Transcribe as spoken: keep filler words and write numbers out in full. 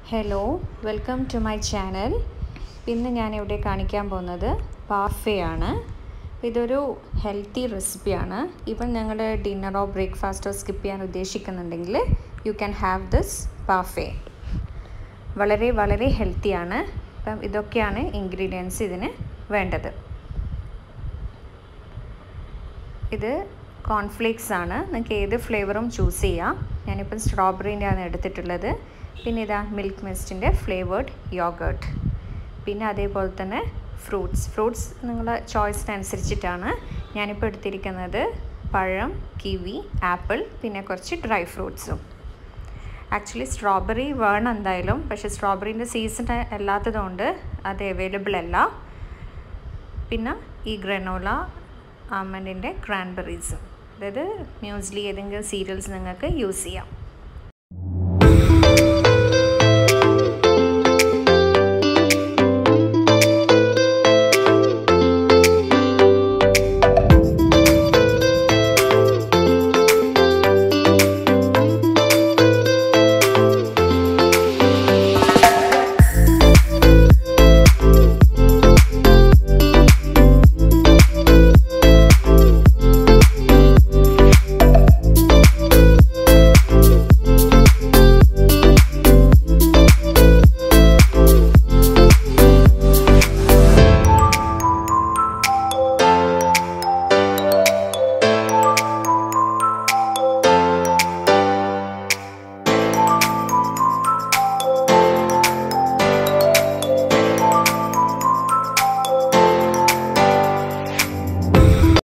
Hello, welcome to my channel. ഇന്ന് ഞാൻ ഇവിടെ കാണിക്കാൻ പോകുന്നത് പാർഫേ ആണ്. ഇതൊരു ഹെൽത്തി റെസിപ്പിയാണ്. ഈവൻ ഞങ്ങളുടെ ഡിന്നറോ ബ്രേക്ക്ഫാസ്റ്റോ സ്കിപ്പ് ചെയ്യാൻ ഉദ്ദേശിക്കുന്നുണ്ടെങ്കിൽ you can have this parfait. വളരെ വളരെ ഹെൽത്തിയാണ്. അപ്പം ഇതൊക്കെയാണ് ഇൻഗ്രീഡിയൻസ് ഇതിന് വേണ്ടത്. ഇത് കോൺഫ്ലേക്സ് ആണ്. നിങ്ങൾക്ക് ഏത് ഫ്ലേവറും ചൂസ് ചെയ്യാം. ഞാനിപ്പം സ്ട്രോബെറിൻ്റെ ആണ് എടുത്തിട്ടുള്ളത്. പിന്നെ ഇതാ മിൽക്ക് മിസ്റ്റിൻ്റെ ഫ്ലേവേർഡ് യോഗേർട്ട്. പിന്നെ അതേപോലെ തന്നെ ഫ്രൂട്ട്സ് ഫ്രൂട്ട്സ് നിങ്ങളുടെ ചോയ്സിനനുസരിച്ചിട്ടാണ്. ഞാനിപ്പോൾ എടുത്തിരിക്കുന്നത് പഴം, കിവി, ആപ്പിൾ, പിന്നെ കുറച്ച് ഡ്രൈ ഫ്രൂട്ട്സും. ആക്ച്വലി സ്ട്രോബെറി വേണം എന്തായാലും, പക്ഷേ സ്ട്രോബെറീൻ്റെ സീസൺ അല്ലാത്തതുകൊണ്ട് അത് അവൈലബിൾ അല്ല. പിന്നെ ഈ ഗ്രനോല, ആൽമണ്ടിൻ്റെ ക്രാൻബെറീസും, അതായത് മ്യൂസ്ലി ഏതെങ്കിലും സീരിയൽസ് നിങ്ങൾക്ക് യൂസ് ചെയ്യാം.